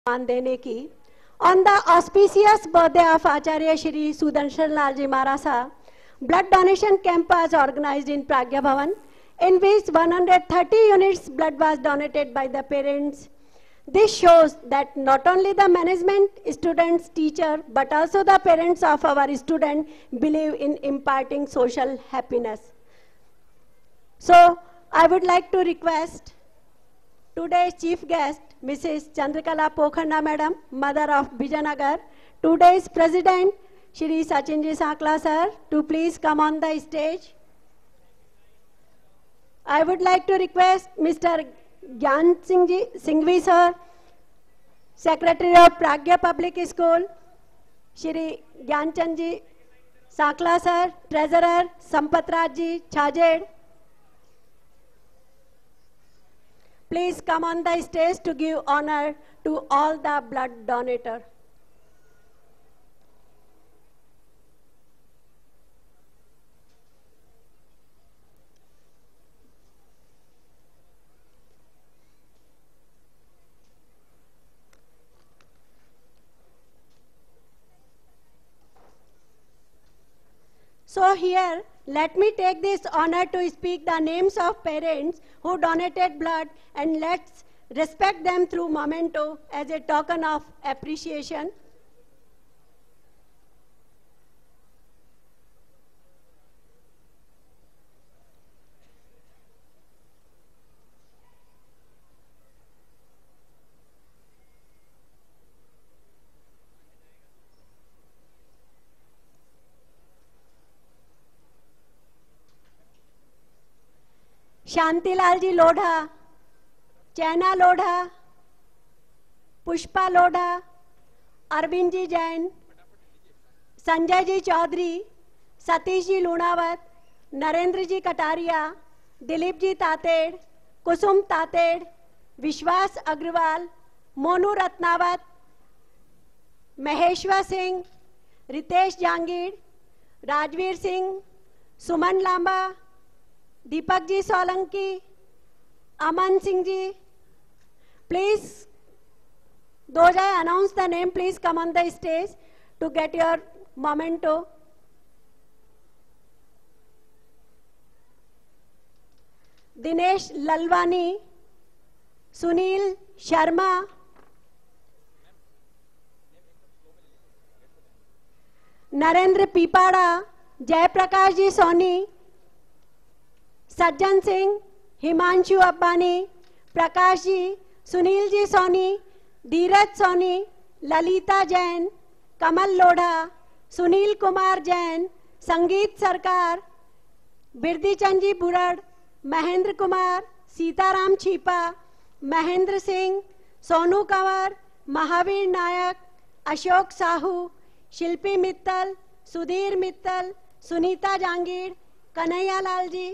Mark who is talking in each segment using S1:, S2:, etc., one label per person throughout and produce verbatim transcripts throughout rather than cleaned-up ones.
S1: मान देने की on the auspicious birthday of Acharya Shri Sudarshan Lalji Marasa, blood donation camp was organized in Pragya Bhavan, in which one hundred thirty units blood was donated by the parents. This shows that not only the management, students, teacher, but also the parents of our students believe in imparting social happiness. So, I would like to request today's chief guest, Missus Chandrakala Pokhanda Madam, mother of Bijanagar, today's president, Shri Sachinji Sakla sir, to please come on the stage. I would like to request Mister Gyan Singhji, Singhvi sir, Secretary of Pragya Public School, Shri Gyanchandji Sakla sir, Treasurer Sampatrajji Chajed. Please come on the stage to give honor to all the blood donators. So here, let me take this honor to speak the names of parents who donated blood, and let's respect them through memento as a token of appreciation. Shantilal जी लोढ़ा, चैना लोढ़ा, पुष्पा लोढ़ा, अरविंद जी जैन, संजय जी चौधरी, सतीश जी लूणावत, नरेंद्र जी कटारिया, दिलीप जी तातेड़, कुसुम तातेड़, विश्वास अग्रवाल, मोनू रत्नावत, महेश्वर सिंह, रितेश जांगीर, राजवीर सिंह, सुमन Lamba, Deepak ji Solanki, Aman Singh ji. Please, those I announce the name, please come on the stage to get your memento. Dinesh Lalwani, Sunil Sharma, Narendra Pipada, Jayaprakash ji Soni, Sajjan Singh, Himanshu अब्बानी, Prakash ji, Sunil ji Soni, Dheeraj Soni, Lalita Jain, Kamal Lodha, Sunil Kumar Jain, Sangeet Sarkar, Birdichand ji Burad, Mahendra Kumar, Sitaram Chhipa, Mahendra Singh, Sonu Kanwar, Mahaveer Nayak, Ashok Sahu, Shilpi Mittal, Sudhir Mittal, Sunita Jangir, Kanhaiya Lal ji.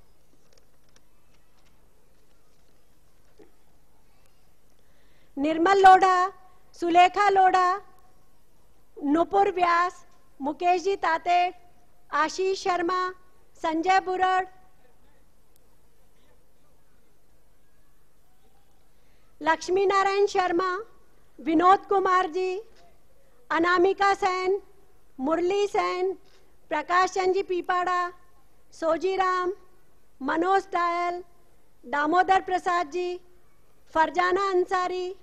S1: Nirmal Lodha, Sulekha Lodha, Nupur Vyas, Mukesh ji Tated, Ashish Sharma, Sanjay Burad, Laxmi Narayan Sharma, Vinod Kumar ji, Anamika Sen, Murli Sen, Prakash Chand ji Pipada, Sojiram, Manoj Dial, Damodar Prasad ji, Farzana Ansari,